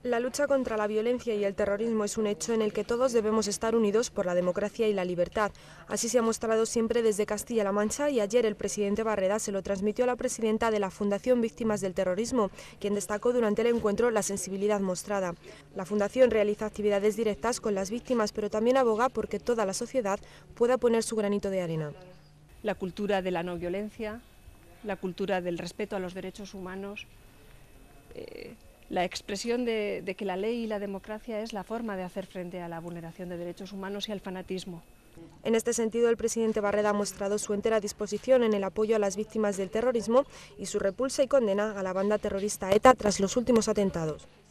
La lucha contra la violencia y el terrorismo es un hecho en el que todos debemos estar unidos por la democracia y la libertad. Así se ha mostrado siempre desde Castilla-La Mancha y ayer el presidente Barreda se lo transmitió a la presidenta de la Fundación Víctimas del Terrorismo, quien destacó durante el encuentro la sensibilidad mostrada. La Fundación realiza actividades directas con las víctimas, pero también aboga porque toda la sociedad pueda poner su granito de arena. La cultura de la no violencia, la cultura del respeto a los derechos humanos, la expresión de que la ley y la democracia es la forma de hacer frente a la vulneración de derechos humanos y al fanatismo. En este sentido, el presidente Barreda ha mostrado su entera disposición en el apoyo a las víctimas del terrorismo y su repulsa y condena a la banda terrorista ETA tras los últimos atentados.